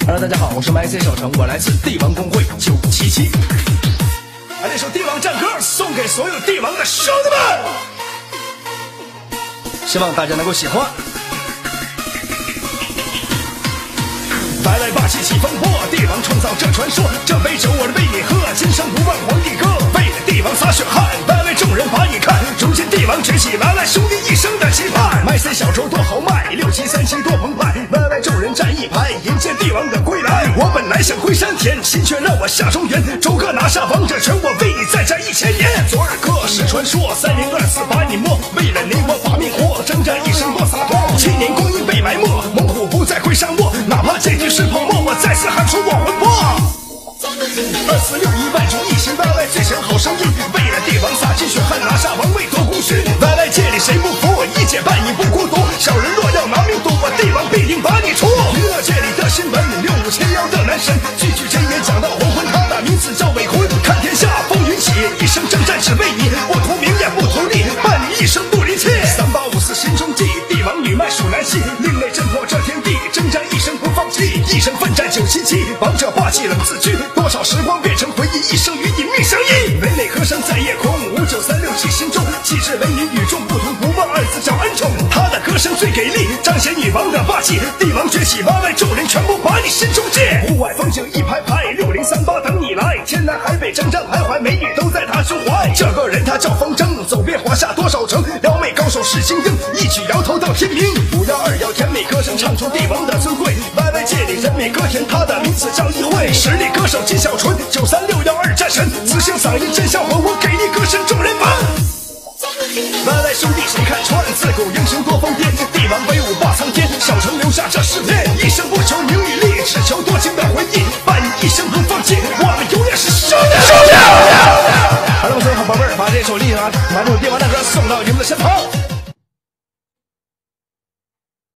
Hello， 大家好，我是 MC 小程，我来自帝王公会977。把这首帝王战歌送给所有帝王的兄弟们，希望大家能够喜欢。来来霸气起风波，帝王创造这传说，这杯酒我的为你喝，今生不忘皇帝歌，为了帝王洒血汗，来来众人把你看，如今帝王崛起，来来兄弟一生的期盼。MC 小周多豪迈，673多澎湃，来来众人站一排，迎接帝王的归来。我本来想回山田，心却让我下中原，周哥拿下王者权，我为你再战1000年。左耳科是传说，3024把你摸，为了你我把命活，征战一生多洒脱。7年光阴被埋没，猛虎不再会伤我，哪怕这句是泡沫，我再次喊出我魂魄。246万种异形，来来最强好声音，为了帝王洒尽血汗，拿下王位夺功勋。来来界里谁不服？一解半你不孤独，小人若要拿命赌，我帝王必定把你除。娱乐界里的新闻，65千妖的男神，句句真言讲到黄昏，他的名字叫韦魂。看天下风云起，一生征战只为你，不图名也不图利，伴你一生不离弃。3854心中记，帝王女迈属南戏，另类震破这天地，征战一生不放弃，一生奋战977，王者霸气冷自居，多少时光变成回忆，一生与你命相依。唯美歌声在夜空，5936记心中，气质为你与众不同，不忘二字叫恩宠。他的歌声最给力，彰显女王的霸气，帝王崛起，拉来众人全部把你心中记。户外风景一排排，6038等你来，天南海北征战徘徊，美女都在他胸怀。这个人他叫风筝，走遍华夏多少城，撩妹高手是精英，一曲摇头到天明。512要甜美歌声唱出帝王的尊贵，来来界里人美歌甜，他的名字叫议会。实力歌手金小纯，93612战神，磁性嗓音真销魂，我给力歌声众人烦。来来兄弟谁看穿，自古英雄多疯癫，帝王威武霸苍天，小城留下这诗篇，一生不求名与利，只求多情的回忆，伴你一生不放弃，我们永远是兄弟。好了，我说好宝贝儿，把这首力啊，把这首帝王的歌送到你们的身旁。